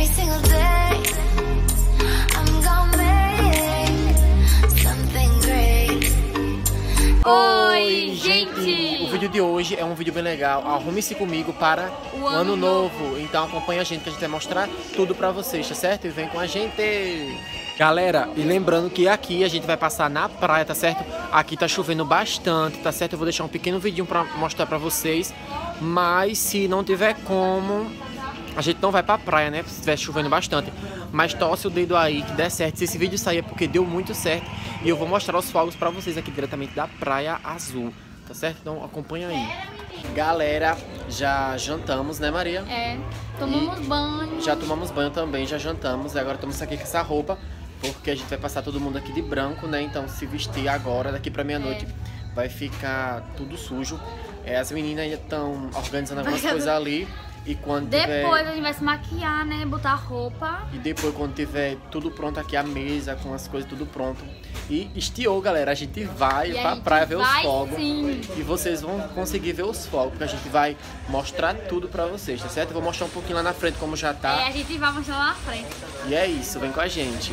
single day. I'm gonna make something great. Oi, gente! O vídeo de hoje é um vídeo bem legal. Arrume-se comigo para o ano novo. Então acompanha a gente que a gente vai mostrar tudo pra vocês, tá certo? E vem com a gente! Galera, e lembrando que aqui a gente vai passar na praia, tá certo? Aqui tá chovendo bastante, tá certo? Eu vou deixar um pequeno vidinho pra mostrar pra vocês. Mas se não tiver como, a gente não vai pra praia, né? Se estiver chovendo bastante. Mas torce o dedo aí que der certo. Se esse vídeo sair é porque deu muito certo. E eu vou mostrar os fogos pra vocês aqui diretamente da Praia Azul, tá certo? Então acompanha aí. Galera, já jantamos, né, Maria? É, tomamos banho. Já tomamos banho também, já jantamos. E agora estamos aqui com essa roupa, porque a gente vai passar todo mundo aqui de branco, né? Então se vestir agora, daqui pra meia-noite, vai ficar tudo sujo. As meninas ainda estão organizando algumas coisas ali. E quando depois a gente vai se maquiar, né? Botar roupa. E depois, quando tiver tudo pronto aqui, a mesa com as coisas tudo pronto. E estiou, galera. A gente vai pra praia ver os fogos. Sim. E vocês vão conseguir ver os fogos, porque a gente vai mostrar tudo pra vocês, tá certo? Eu vou mostrar um pouquinho lá na frente como já tá. A gente vai mostrar lá na frente. E é isso, vem com a gente.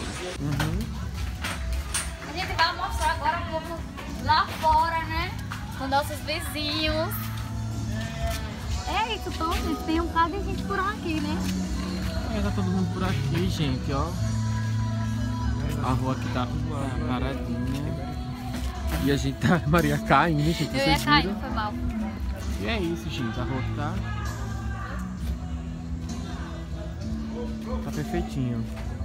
A gente vai mostrar agora um pouco lá fora, né? Com nossos vizinhos. É isso, Tom, gente. Tem um bocado de gente por aqui, né? Tá todo mundo por aqui, gente, ó. A rua aqui tá paradinha. E a gente tá, Maria caindo, gente, Eu ia cair, foi mal. E é isso, gente, a rua tá perfeitinho.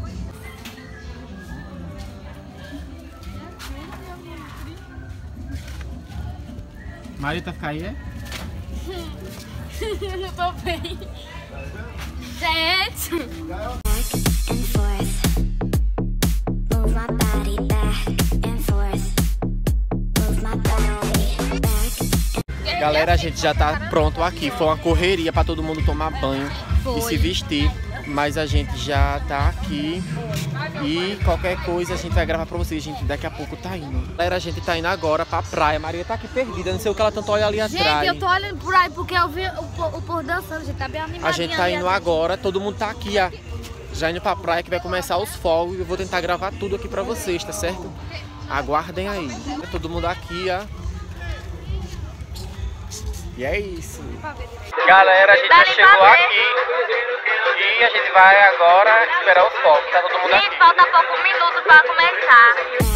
Maria tá ficando aí, é? Eu tô bem. Gente! Galera, a gente já tá pronto aqui. Foi uma correria pra todo mundo tomar banho e se vestir. Mas a gente já tá aqui. E qualquer coisa a gente vai gravar pra vocês. A gente daqui a pouco tá indo. Galera, a gente tá indo agora pra praia. Maria tá aqui perdida. Não sei o que ela tanto olha ali atrás. Gente, eu tô olhando por aí porque eu vi o pôr dançando. A gente tá bem animadinha. A gente tá indo agora. Todo mundo tá aqui, ó. Já indo pra praia que vai começar os fogos. Eu vou tentar gravar tudo aqui pra vocês, tá certo? Aguardem aí. Todo mundo aqui, ó. E é isso. Galera, a gente já chegou aqui. E a gente vai agora esperar os fogos. Tá todo mundo aqui. Gente, falta pouco minuto pra começar.